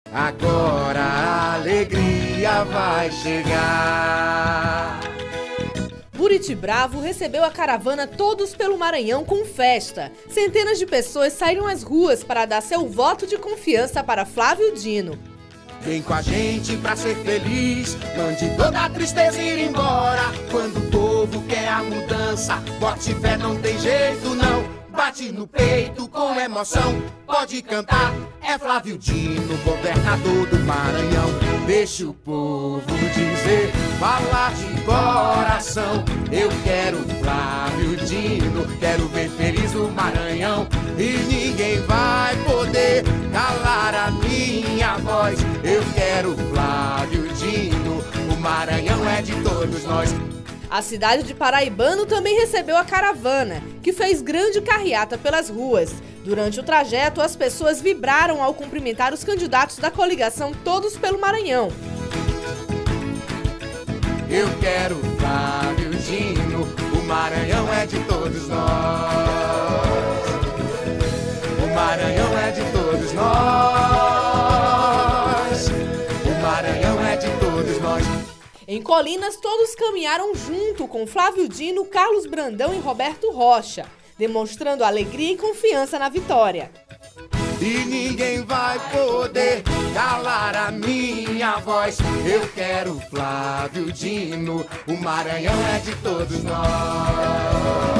Agora a alegria vai chegar. Buriti Bravo recebeu a caravana Todos pelo Maranhão com festa. Centenas de pessoas saíram às ruas para dar seu voto de confiança para Flávio Dino. Vem com a gente pra ser feliz, mande toda a tristeza ir embora. Quando o povo quer a mudança, bote fé, não tem jeito não. Bate no peito com emoção, pode cantar, é Flávio Dino, governador do Maranhão. Deixa o povo dizer, falar de coração. Eu quero Flávio Dino, quero ver feliz o Maranhão. E ninguém vai poder calar a minha voz. Eu quero Flávio Dino, o Maranhão é de todos nós. A cidade de Paraibano também recebeu a caravana, que fez grande carreata pelas ruas. Durante o trajeto, as pessoas vibraram ao cumprimentar os candidatos da coligação Todos pelo Maranhão. Eu quero Flávio Dino, o Maranhão é de todos nós. O Maranhão é de todos nós. O Maranhão é de todos nós. Em Colinas, todos caminharam junto com Flávio Dino, Carlos Brandão e Roberto Rocha, demonstrando alegria e confiança na vitória. E ninguém vai poder calar a minha voz. Eu quero Flávio Dino, o Maranhão é de todos nós.